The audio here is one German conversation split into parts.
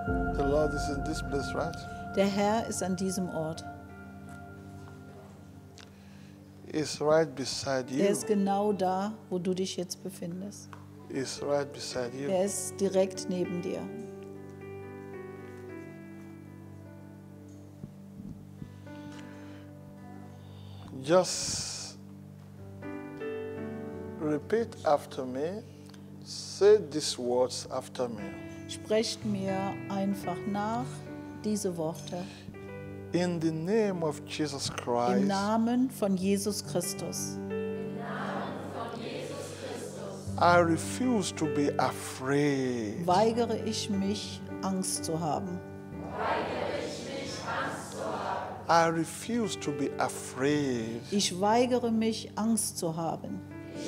The Lord is in this place, right? Der Herr ist an diesem Ort. He's right beside Er you. ist genau da, wo du dich jetzt befindest. He's right beside you. Er ist direkt neben dir. Just repeat after me. Say these words after me. Sprecht mir einfach nach diese Worte. In the name of Jesus Im Christ, Namen von Jesus Christus. I refuse to be afraid. Weigere ich mich, Angst zu haben. I refuse to be afraid. Ich weigere mich, Angst zu haben.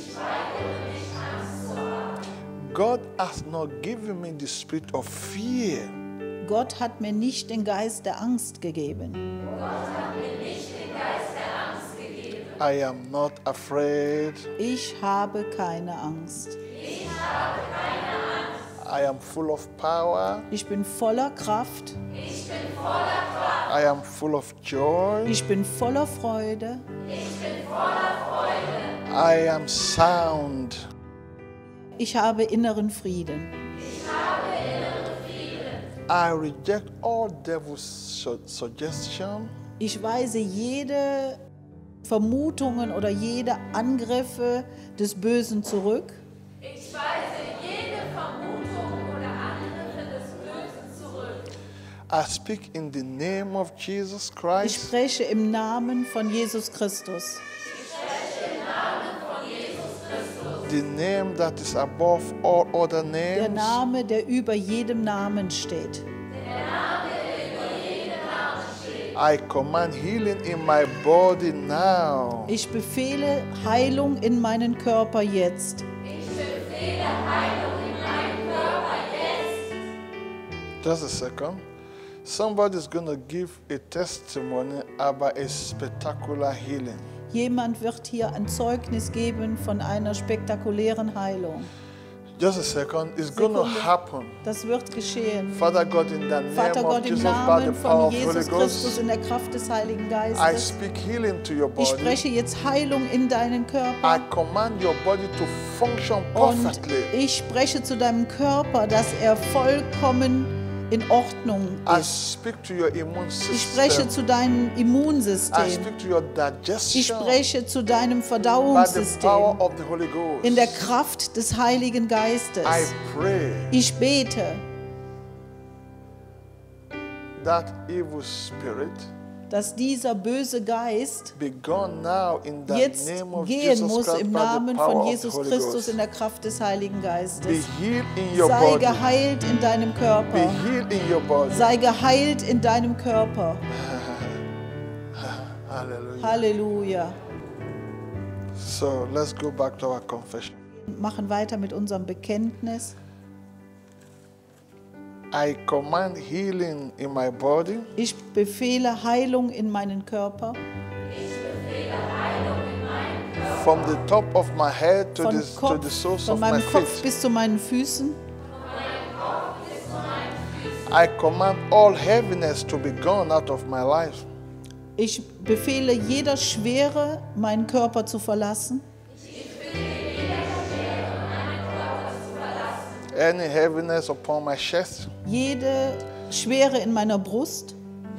God has not given me the spirit of fear, Gott hat mir nicht den Geist der Angst gegeben. I am not afraid. Ich habe keine Angst. I am full of power. Ich bin voller Kraft. I am full of joy. Ich bin voller Freude. I am sound. Ich habe inneren Frieden. I reject all devil's suggestion. Ich weise jede Vermutungen oder jede Angriffe des Bösen zurück. Ich weise jede Vermutung oder Angriffe des Bösen zurück. I speak in the name of Jesus Ich Christ. spreche im Namen von Jesus Christus. The name that is above all other Der names. Name, der über jedem Namen steht. I command healing in my body now. Ich befehle Heilung in meinen Körper jetzt. Just a second. Somebody's going to give a testimony about a spectacular healing. Jemand wird hier ein Zeugnis geben von einer spektakulären Heilung. Just a second. It's going to Sekunde. happen. Das wird geschehen. Father God, in the name Vater of Gott, im Jesus, by the Namen power von of Holy Jesus Christus, Ghost, in der Kraft des Heiligen I Geistes. speak healing to your Ich body. spreche jetzt Heilung in deinen I Körper. command your body to function Und perfectly. ich spreche zu deinem Körper, dass er vollkommen in Ordnung I ist. speak to your immune Ich spreche system. zu deinem I Immunsystem. speak to your Ich digestion spreche zu deinem by the Verdauungssystem. power of the Holy Ghost. In der Kraft des Heiligen Geistes. I pray Ich bete, that evil spirit dass dieser böse Geist be gone now in the jetzt name of gehen Jesus muss Christ im by the Namen power von of the Jesus Holy Christus Ghost. in der Kraft des Heiligen Be Geistes. healed in your Sei body. geheilt in deinem Be Körper. healed in your body. Sei geheilt in deinem Körper. Hallelujah. Halleluja. So let's go back to our confession. Wir machen weiter mit unserem Bekenntnis. I command healing in my body Ich befehle Heilung in meinen Körper. from the top of my head to Von, the soles von of my meinem Kopf feet. bis zu meinen Füßen. I command all heaviness to be gone out of my life. Ich befehle jeder Schwere, meinen Körper zu verlassen. Any heaviness upon my chest, Jede Schwere in meiner Brust,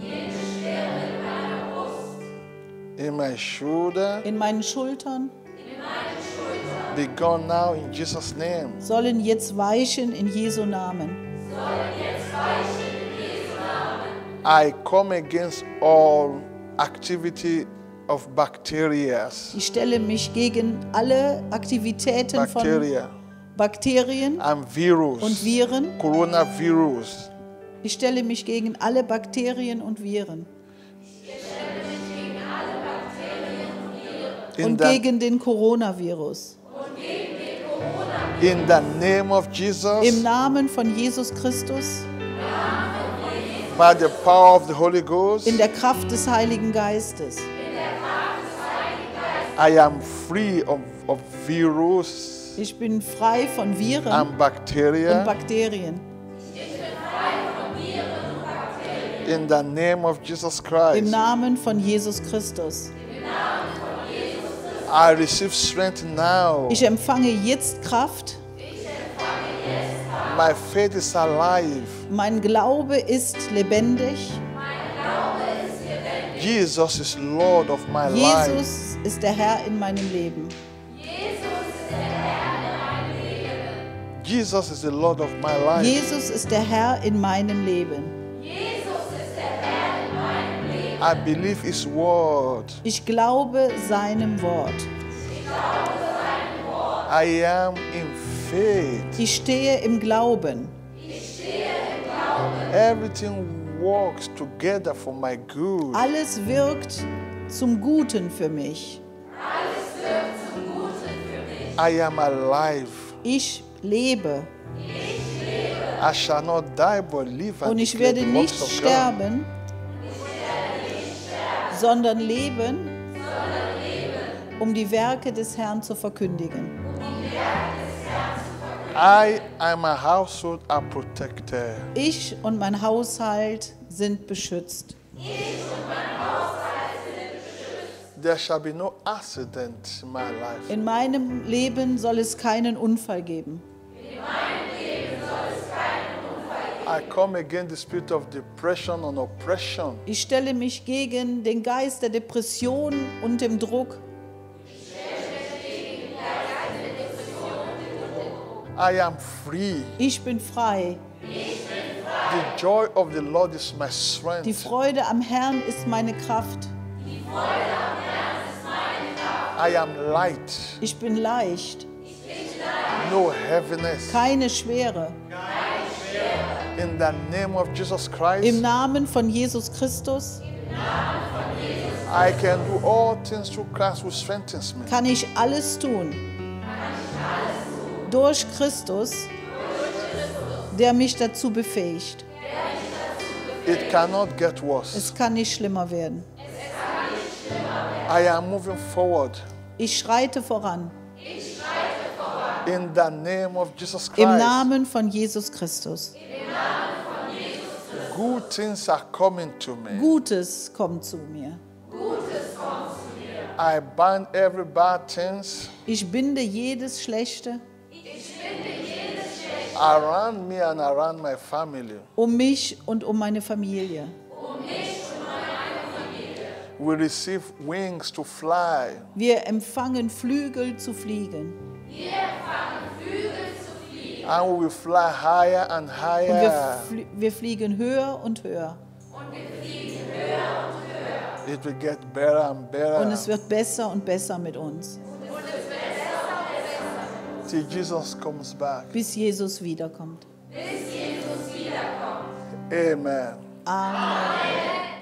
in my shoulder, in meinen Schultern, be gone now in Jesus' name. sollen jetzt weichen in Jesu Namen. I come against all activity of bacteria. Ich stelle mich gegen alle Aktivitäten von Bakterien And virus. und Viren. Coronavirus. Ich stelle mich gegen alle Bakterien und Viren. Und gegen den Coronavirus. In the name of Jesus, Im Namen von Jesus Christus, by the power of the Holy Ghost, in der Kraft des Heiligen Geistes. I am free of virus Ich bin frei von Viren and und bacteria. Bakterien. In the name of Jesus Christ. Im Namen von Jesus Christus. I receive strength now. Ich empfange jetzt Kraft. My faith is alive. Mein Glaube ist lebendig. Jesus is Lord of my life. Jesus ist der Herr in meinem Leben. Jesus is the Lord of my life. Jesus ist der Herr in meinem Leben. I believe His word. Ich glaube seinem Wort. I am in faith. Ich stehe im Glauben. Everything works together for my good. Alles wirkt zum Guten für mich. I am alive. Ich lebe I shall not die but live and und ich declare werde the nicht works of God. sterben, sondern leben, um die Werke des Herrn zu verkündigen. I and my household are protected. Ich und mein Haushalt sind beschützt. There shall be no accident in my life. In meinem Leben soll es keinen Unfall geben. I come against the spirit of depression and oppression. Ich stelle mich gegen den Geist der Depression und dem Druck. I am free. Ich bin frei. The joy of the Lord is my strength. Die Freude am Herrn ist meine Kraft. I am light. Ich bin leicht. No heaviness. Keine Schwere. In the name of Jesus Christ, Im Namen von Jesus Christus I can do all things through Christ who strengthens me. kann ich alles tun. Durch Christus, der mich dazu befähigt. It cannot get worse. Es kann nicht schlimmer werden. I am moving forward. Ich schreite voran. In the name of Jesus Im Christ, Namen von Jesus Christus. good things are coming to me. Gutes kommt zu mir. I bind every bad things Ich binde jedes Schlechte around me and around my family. um mich und um meine Familie. We receive wings to fly. Wir empfangen Flügel zu fliegen. And we will fly higher and Und higher. wir fliegen höher und höher. It will get better and better Und es wird besser und besser mit uns, till Jesus comes back. bis Jesus wiederkommt. Amen. Amen.